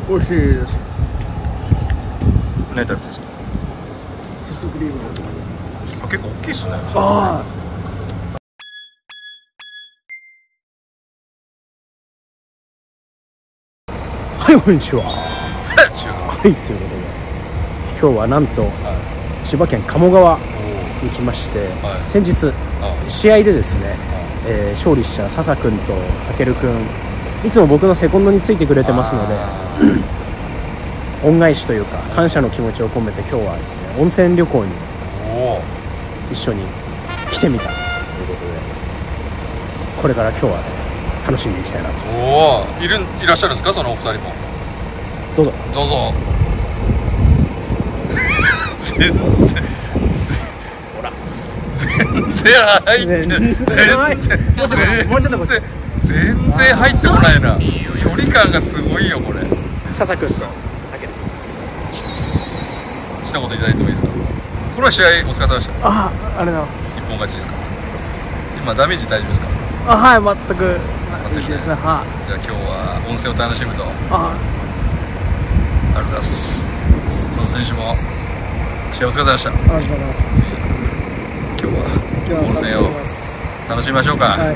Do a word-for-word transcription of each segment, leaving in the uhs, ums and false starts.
美味しいです。 何タイプですか？ ソフトクリーム。 あ、結構大きいっすね。 ああ。はい、こんにちは。はい、ということで今日はなんと、はい、千葉県鴨川に来まして、はい、先日試合でですね、はい、えー、勝利した笹くんとたけるくん、いつも僕のセコンドについてくれてますので恩返しというか感謝の気持ちを込めて今日はですね、温泉旅行に一緒に来てみたということで、これから今日は、ね、楽しんでいきたいなと。 おお、いるいらっしゃるんですか、そのお二人も。 どうぞどうぞ。全然ほら全然入って全然もうちょっと全然入ってこないな。距離感がすごいよこれ。 笹くんとたけるくん一言いただいてもいいですか？この試合お疲れ様でした。 ああ、ありがとうございます。 一本勝ちですか？今ダメージ大丈夫ですか？ あ、はい、全くいいですね。はい。 じゃあ今日は温泉を楽しむと。 あ、 ありがとうございます。その選手も試合お疲れ様でした。 ありがとうございます。 今日は温泉を楽しみましょうか。はい、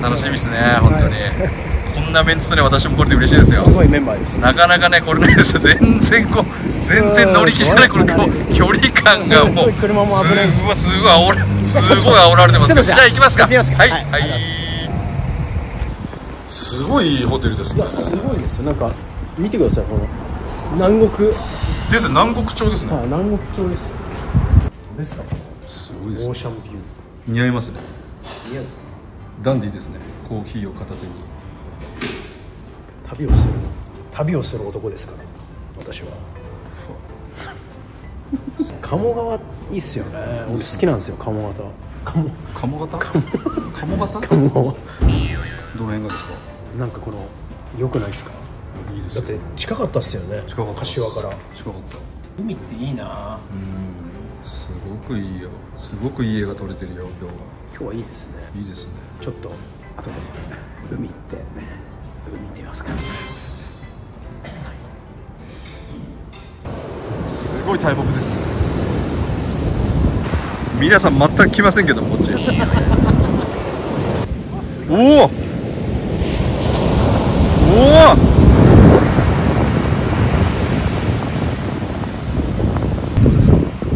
楽しみですね、本当に。はい、こんなメンツとね、私もこれで嬉しいですよ。 すごいメンバーです、ね。 なかなかね、これないですよ。全然こう、全然乗り気じゃない、この距離感がもう。 車も危ない。 すごい、すごい煽ら、すごい煽られてます。じゃあ行きますか。はい、はい。すごいいいホテルですね。 すごいですよ。なんか見てください、この南国です。南国町ですね。 はい、南国町です。ですか。 すごいですね。 オーシャンビュー。 似合いますね。 似合うんですか。 ダンディーですね。コーヒーを片手に旅をする旅をする男ですから私は。鴨川いいっすよね。俺好きなんですよ、鴨川。鴨鴨型鴨型鴨川。どの辺がですか？ なんかこの良くないですか？いいですよ。だって近かったっすよね。 近かった。 柏から近かった。 海っていいな。 うん、すごくいいよ。すごくいい絵が撮れてるよ、今日は。 今日はいいですね。 いいですね。 ちょっと後で海行って海行ってみますか。 すごい大木ですね。皆さん全く来ませんけどこっち。おおおお、どうですか？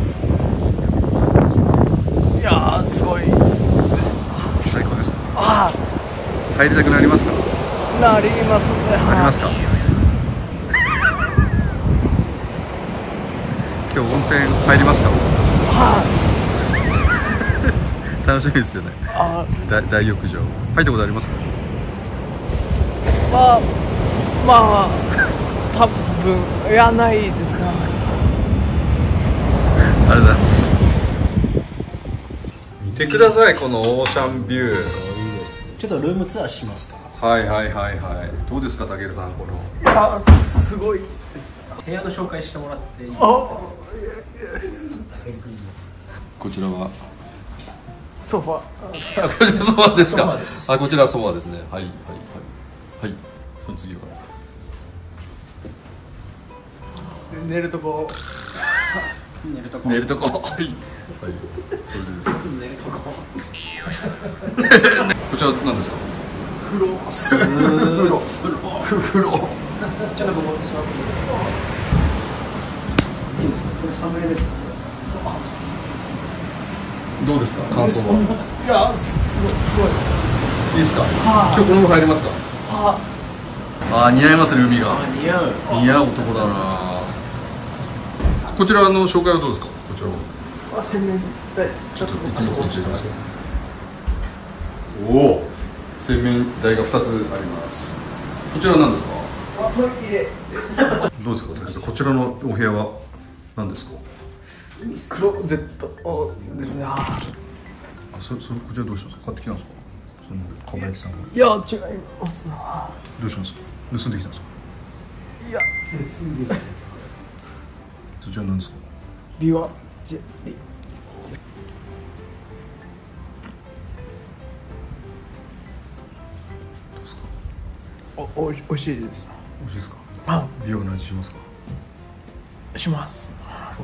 いやー、すごい最高ですか？ ああ、 入りたくなりますか？ なりますね。 なりますか？今日温泉入りますか？ はあ、楽しみですよね。あ、大、大浴場入ったことありますか？ まあまあ多分いやないですか。 ありがとうございます。見てください、このオーシャンビュー。いいです。 ちょっとルームツアーしますか？ はいはいはいはい。どうですか、たけるさん、この。 いや、すごいです。部屋の紹介してもらっていいですか？ こちらはソファ。 こちらソファですか？あ、こちらソファですね。はいはいはいはい。その次は寝るとこ。寝るとこ。 寝るとこ。はいはい。それでですか？ 寝るとこ。 こちら何ですか？ 風呂。風呂。風呂。ちょっとここ座って。いいですね。これサムネです。 どうですか、感想は？ いや、すごいすごい。 いいですか？今日このまま入りますか？ああ、似合いますね、海が。 似合う。 似合う男だな。こちらの紹介はどうですか？こちらは。 あ、洗面台。 ちょっとこっちこっちです。おお。洗面台がふたつあります。こちらは何ですか？ あ、トイレ。 どうですか、竹さん、こちらのお部屋は何ですか？ クローゼットですね。あ、 そそこちらどうしますか？買ってきたんですか？そのかば焼きさんは。 いや、違いますな。 どうしますか？盗んできたんですか？ いや、盗んできたんです。 そちら何ですか？ ビワジェリー。お、おい、おいしいです。 美味しいですか？ あ、 美容の味しますか？ します。 あ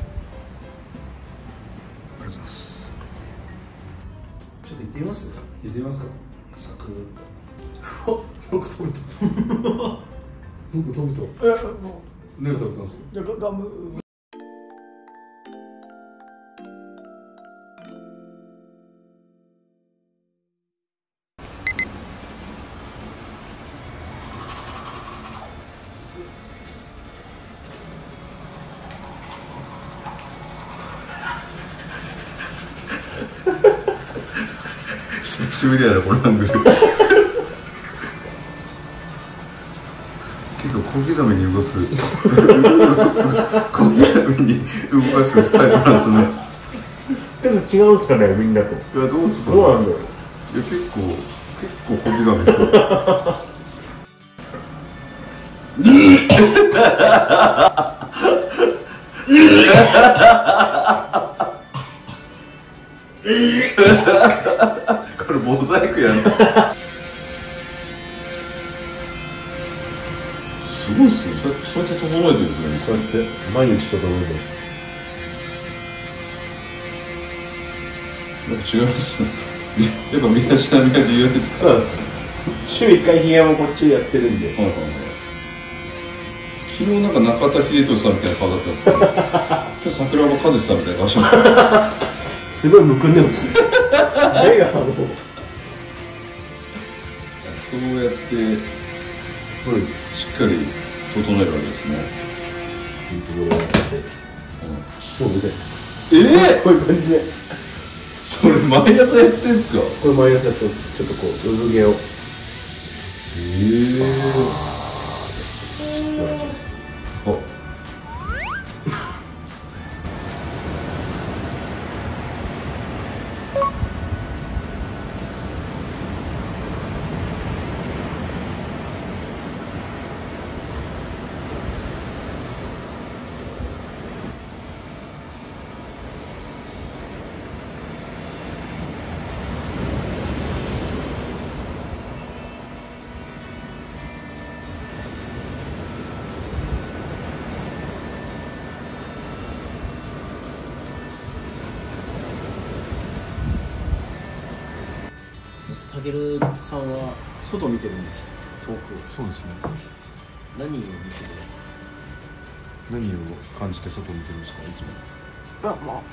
りがとうございます。 ちょっと行ってみます？ 行ってみますか？ サクッ。お、なんか食べた。なんか食べた。え、 何食べたんですか？ いや、ガム。 久しぶりやな、このアングル。結構小刻みに動かす小刻みに動かすスタイルなんですね。 ちょっと違うんですかね、みんなと。 いや、どうですかね。 どうなんだろう。 いや、結構結構小刻みですよ。これモザイクやん。すごいっすね。そうやって整えてるんですね。 こうやって毎日整えて。 なんか違いますね。やっぱ身だしなみが重要ですか？ 週いっかいヒゲもこっちでやってるんで。はいはいはい。 昨日なんか中田秀俊さんみたいな顔だったんですけど、今日桜庭和志さんみたいな顔してました。 すごいむくんでますね。目がもう。 そうやって、うん、しっかり整えるわけですね。いいところがあって、 そう見て。 ええー、 こういう感じで。 それ毎朝やってんすか？ これ毎朝やってちょっとこう産毛を。へえー。あ。 たけるさんは外見てるんですよ、遠く。 そうですね。 何を見てる？ 何を感じて外見てるんですか、いつも。 あ、まあ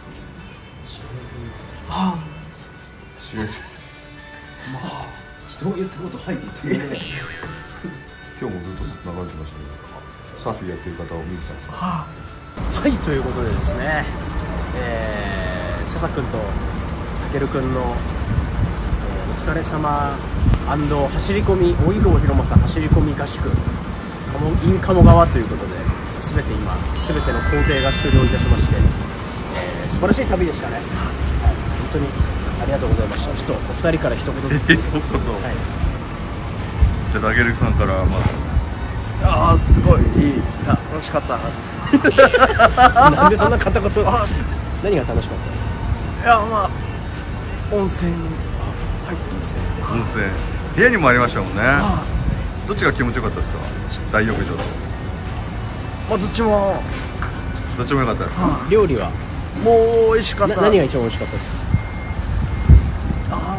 ああ、 紫外線。 まあ人が言ったことはいって言ってくれない。 今日もずっと流れてましたけど、サーフィンやってる方を見てたんですか？ はあ、はい、ということでですね、えー、笹君とたける君のお疲れ様走り込み大井郷弘正走り込み合宿 in 鴨川ということで、全て今全ての工程が終了いたしまして、えー、素晴らしい旅でしたね、はい、本当にありがとうございました。ちょっとお二人から一言ずつ。 えー、そういうこと、はい、じゃあたけるさんから。まああ、すごいいい、楽しかったなんでそんな片言。あ、何が楽しかったんですか？いや、まあ温泉入ってますね。 温泉部屋にもありましたもんね。どっちが気持ちよかったですか？大浴場と。 まあどっちもどっちも良かったですか？ 料理はもう美味しかった。何が一番美味しかったですか？あ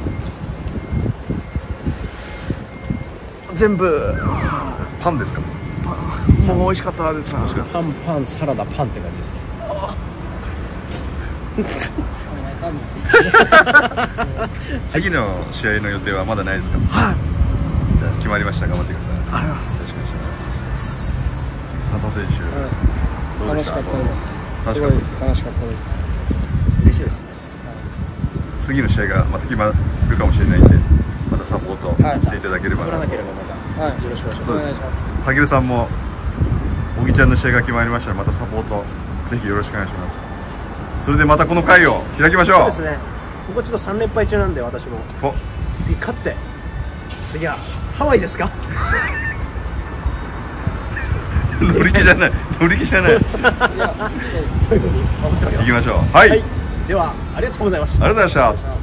全部パンですか？ もう美味しかったです。パンパンサラダパンって感じです。 次の試合の予定はまだないですか？はい。じゃあ決まりました。頑張ってください。ありがとうございます。よろしくお願いします。次笹選手、うん、どうでした？楽しかったです。楽しかったです。 楽しかったです。嬉しいですね。 次の試合がまた決まるかもしれないんで、またサポートしていただければなと。 はい、またよろしくお願いします。 そうです。たけるさんも小木ちゃんの試合が決まりましたら、またサポートぜひよろしくお願いします。それでまたこの回を開きましょう。そうですね。ここちょっとさん連敗中なんで、私も次勝って次はハワイですか？ 乗り気じゃない、乗り気じゃない。 そういうふうに思っております。 行きましょう。はい、はい、 ではありがとうございました。 ありがとうございました。